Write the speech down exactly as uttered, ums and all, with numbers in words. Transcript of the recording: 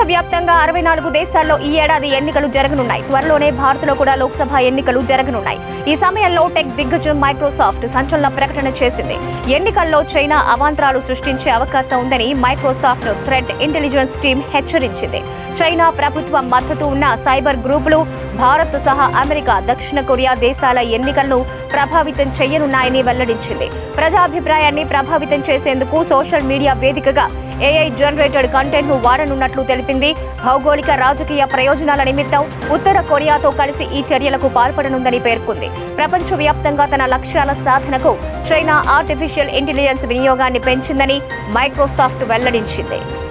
ప్రపంచవ్యాప్తంగా అరవై నాలుగు దేశాల్లో ఈ ఏడాది ఎన్నికలు జరగనున్నాయి. త్వరలోనే భారత్లో కూడా లోక్సభ ఎన్నికలు జరగనున్నాయి. ఈ సమయంలో టెక్ దిగ్గజం మైక్రోసాఫ్ట్ సంచలన ప్రకటన చేసింది. ఎన్నికల్లో చైనా అవాంతరాలు సృష్టించే అవకాశం ఉందని మైక్రోసాఫ్ట్ థ్రెట్ ఇంటెలిజెన్స్ టీం హెచ్చరించింది. చైనా ప్రభుత్వ మద్దతు ఉన్న సైబర్ గ్రూపులు భారత్ సహా అమెరికా, దక్షిణ కొరియా దేశాల ఎన్నికలను ప్రభావితం చేయనున్నాయని వెల్లడించింది. ప్రజాభిప్రాయాన్ని ప్రభావితం చేసేందుకు సోషల్ మీడియా వేదికగా ఏఐ జనరేటెడ్ కంటెంట్ ను వాడనున్నట్లు తెలిపింది. భౌగోళిక రాజకీయ ప్రయోజనాల నిమిత్తం ఉత్తర కొరియాతో కలిసి ఈ చర్యలకు పాల్పడనుందని పేర్కొంది. ప్రపంచవ్యాప్తంగా తన లక్ష్యాల సాధనకు చైనా ఆర్టిఫిషియల్ ఇంటెలిజెన్స్ వినియోగాన్ని పెంచిందని మైక్రోసాఫ్ట్ వెల్లడించింది.